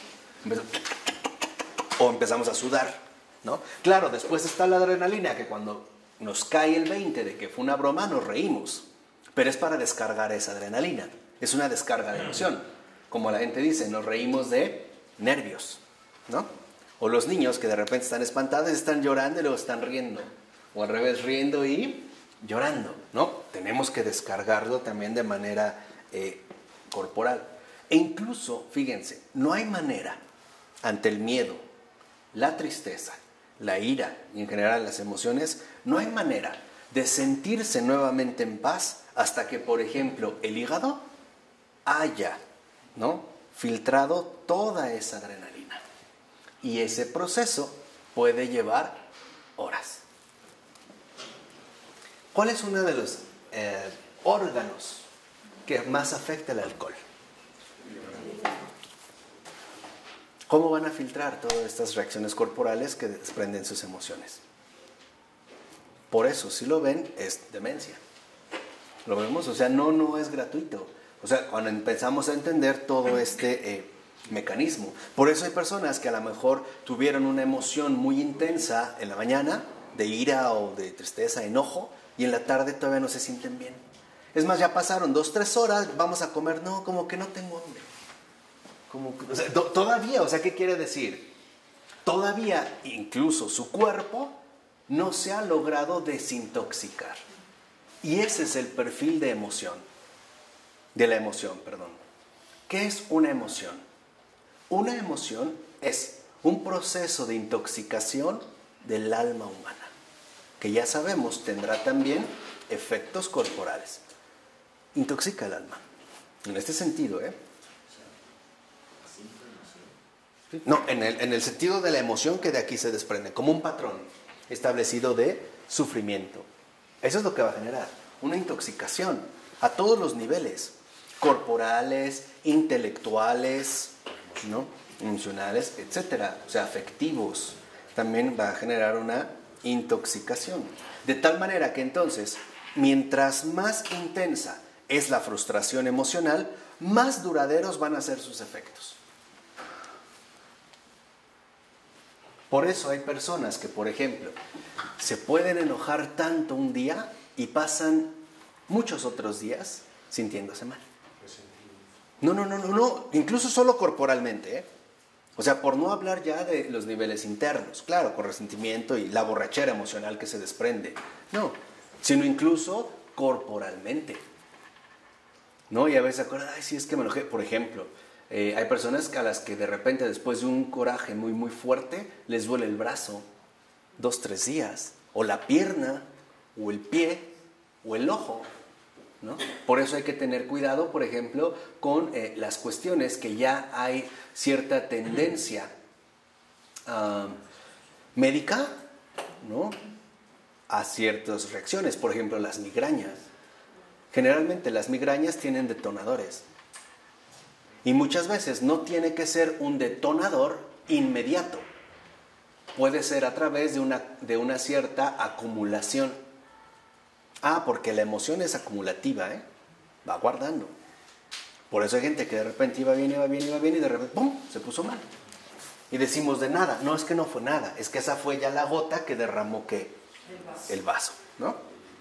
O empezamos a sudar, ¿no? Claro, después está la adrenalina, que cuando nos cae el 20 de que fue una broma, nos reímos. Pero es para descargar esa adrenalina. Es una descarga de emoción. Como la gente dice, nos reímos de nervios, ¿no? O los niños que de repente están espantados y están llorando y luego están riendo. O al revés, riendo y llorando, ¿no? Tenemos que descargarlo también de manera corporal. E incluso, fíjense, no hay manera ante el miedo, la tristeza, la ira y en general las emociones, no hay manera de sentirse nuevamente en paz hasta que, por ejemplo, el hígado haya, ¿no?, filtrado toda esa adrenalina. Y ese proceso puede llevar horas. ¿Cuál es uno de los órganos que más afecta el alcohol? ¿Cómo van a filtrar todas estas reacciones corporales que desprenden sus emociones? Por eso, si lo ven, es demencia. ¿Lo vemos? O sea, no es gratuito. O sea, cuando empezamos a entender todo este mecanismo. Por eso hay personas que a lo mejor tuvieron una emoción muy intensa en la mañana, de ira o de tristeza, enojo, y en la tarde todavía no se sienten bien. Es más, ya pasaron 2-3 horas, vamos a comer, no, como que no tengo hambre. O sea, todavía, o sea, ¿qué quiere decir? Todavía, incluso su cuerpo no se ha logrado desintoxicar. Y ese es el perfil de emoción. De la emoción, perdón. ¿Qué es una emoción? Una emoción es un proceso de intoxicación del alma humana, que ya sabemos tendrá también efectos corporales. Intoxica el alma. En este sentido, No, en el sentido de la emoción que de aquí se desprende, como un patrón establecido de sufrimiento. Eso es lo que va a generar una intoxicación a todos los niveles, corporales, intelectuales, ¿no?, emocionales, etcétera, o sea, afectivos. También va a generar una intoxicación. De tal manera que entonces, mientras más intensa es la frustración emocional, más duraderos van a ser sus efectos. Por eso hay personas que, por ejemplo, se pueden enojar tanto un día y pasan muchos otros días sintiéndose mal. No, incluso solo corporalmente, O sea, por no hablar ya de los niveles internos, claro, con resentimiento y la borrachera emocional que se desprende. No, sino incluso corporalmente. ¿No? Y a veces acuerdan, ay, sí, es que me enojé. Por ejemplo, hay personas a las que de repente después de un coraje muy, muy fuerte, les duele el brazo 2-3 días, o la pierna, o el pie, o el ojo, ¿no? Por eso hay que tener cuidado, por ejemplo, con las cuestiones que ya hay cierta tendencia médica, ¿no?, a ciertas reacciones. Por ejemplo, las migrañas. Generalmente las migrañas tienen detonadores. Y muchas veces no tiene que ser un detonador inmediato. Puede ser a través de una cierta acumulación. Porque la emoción es acumulativa, va guardando. Por eso hay gente que de repente iba bien, y de repente, ¡pum!, se puso mal. Y decimos de nada. No, es que no fue nada. Es que esa fue ya la gota que derramó, ¿qué? El vaso, ¿no?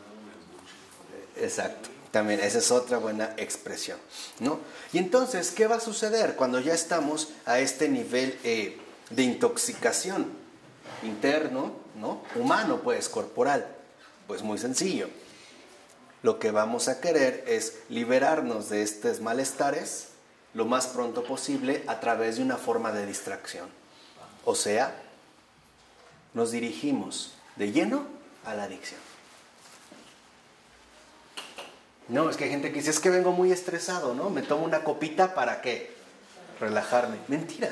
Exacto. También esa es otra buena expresión, ¿no? Y entonces, ¿qué va a suceder cuando ya estamos a este nivel de intoxicación interno, ¿no? Humano, pues, corporal? Pues muy sencillo. Lo que vamos a querer es liberarnos de estos malestares lo más pronto posible a través de una forma de distracción. O sea, nos dirigimos de lleno a la adicción. No, es que hay gente que dice, es que vengo muy estresado, ¿no? Me tomo una copita, ¿para qué? Relajarme. Mentira.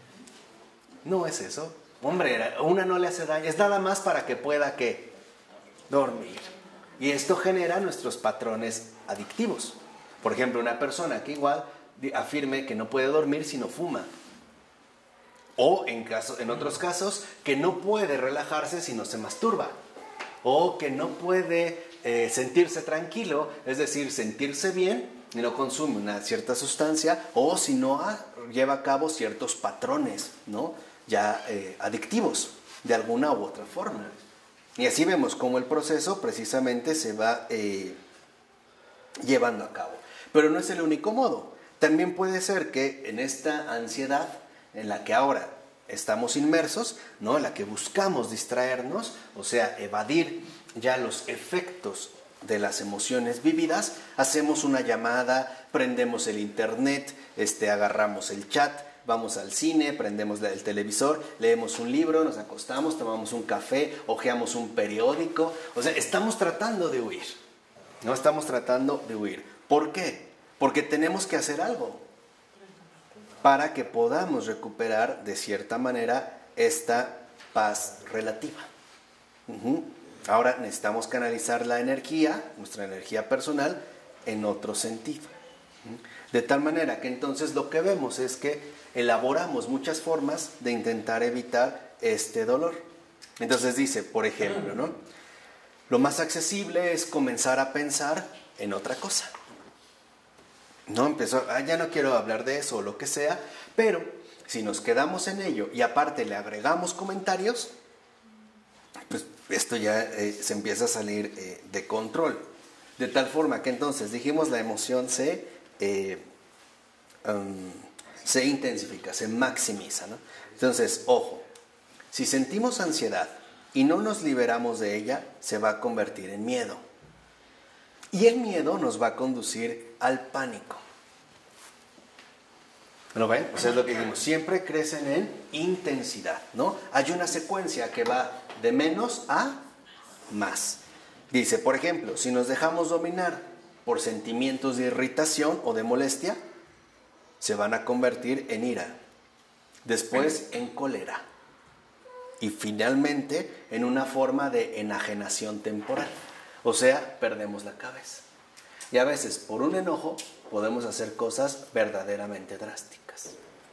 No es eso. Hombre, una no le hace daño. Es nada más para que pueda, ¿qué? Dormir. Y esto genera nuestros patrones adictivos. Por ejemplo, una persona que igual afirme que no puede dormir si no fuma. O en otros casos, que no puede relajarse si no se masturba. O que no puede sentirse tranquilo, es decir, sentirse bien y no consume una cierta sustancia, o si no lleva a cabo ciertos patrones, ¿no? Ya adictivos, de alguna u otra forma. Y así vemos cómo el proceso precisamente se va llevando a cabo. Pero no es el único modo. También puede ser que en esta ansiedad en la que ahora estamos inmersos, ¿no? En la que buscamos distraernos, o sea, evadir ya los efectos de las emociones vividas, hacemos una llamada, prendemos el internet, agarramos el chat, vamos al cine, prendemos el televisor, leemos un libro, nos acostamos, tomamos un café, hojeamos un periódico. O sea, estamos tratando de huir. No estamos tratando de huir. ¿Por qué? Porque tenemos que hacer algo para que podamos recuperar de cierta manera esta paz relativa. Ahora necesitamos canalizar la energía, nuestra energía personal, en otro sentido. De tal manera que entonces lo que vemos es que elaboramos muchas formas de intentar evitar este dolor. Entonces dice, por ejemplo, ¿no? Lo más accesible es comenzar a pensar en otra cosa. No empezó, ya no quiero hablar de eso o lo que sea, pero si nos quedamos en ello y aparte le agregamos comentarios, pues esto ya se empieza a salir de control. De tal forma que entonces dijimos la emoción se intensifica, se maximiza, ¿no? Entonces, ojo, si sentimos ansiedad y no nos liberamos de ella, se va a convertir en miedo. Y el miedo nos va a conducir al pánico. ¿Lo ven? O sea, es lo que dijimos, siempre crecen en intensidad, ¿no? Hay una secuencia que va de menos a más. Dice, por ejemplo, si nos dejamos dominar por sentimientos de irritación o de molestia, se van a convertir en ira, después en cólera y finalmente en una forma de enajenación temporal. O sea, perdemos la cabeza. Y a veces, por un enojo, podemos hacer cosas verdaderamente drásticas.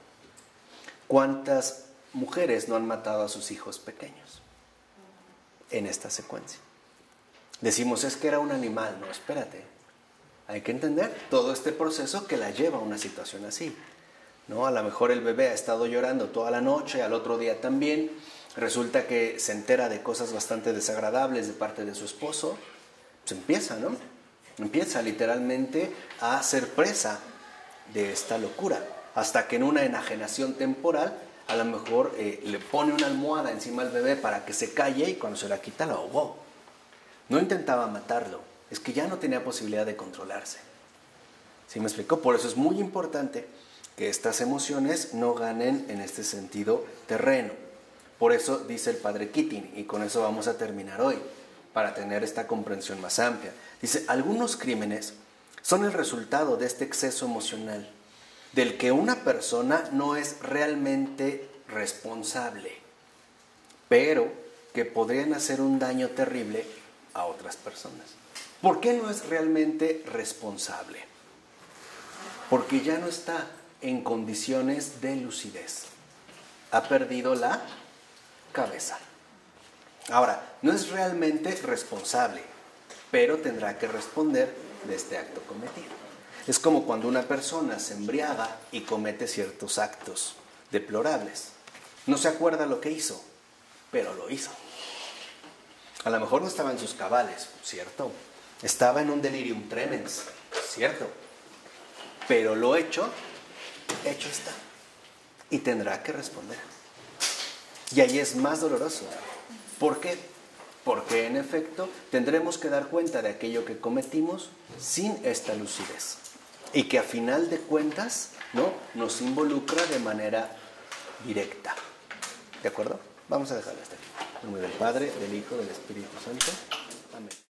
¿Cuántas mujeres no han matado a sus hijos pequeños en esta secuencia? Decimos, es que era un animal. No, espérate. Hay que entender todo este proceso que la lleva a una situación así, ¿no? A lo mejor el bebé ha estado llorando toda la noche, al otro día también. Resulta que se entera de cosas bastante desagradables de parte de su esposo. Pues empieza, ¿no? Empieza literalmente a ser presa de esta locura, hasta que en una enajenación temporal a lo mejor le pone una almohada encima al bebé para que se calle y cuando se la quita lo ahogó. No intentaba matarlo, es que ya no tenía posibilidad de controlarse. ¿Sí me explicó? Por eso es muy importante que estas emociones no ganen en este sentido terreno. Por eso dice el padre Keating, y con eso vamos a terminar hoy, para tener esta comprensión más amplia. Dice, algunos crímenes son el resultado de este exceso emocional, del que una persona no es realmente responsable, pero que podrían hacer un daño terrible a otras personas. ¿Por qué no es realmente responsable? Porque ya no está en condiciones de lucidez. Ha perdido la cabeza. Ahora, no es realmente responsable, pero tendrá que responder de este acto cometido. Es como cuando una persona se embriaga y comete ciertos actos deplorables. No se acuerda lo que hizo, pero lo hizo. A lo mejor no estaba en sus cabales, ¿cierto? Estaba en un delirium tremens, ¿cierto? Pero lo hecho está. Y tendrá que responder. Y ahí es más doloroso. ¿Por qué? Porque en efecto tendremos que dar cuenta de aquello que cometimos sin esta lucidez. Y que a final de cuentas, ¿no?, nos involucra de manera directa. ¿De acuerdo? Vamos a dejarlo hasta aquí. En nombre del Padre, del Hijo, del Espíritu Santo. Amén.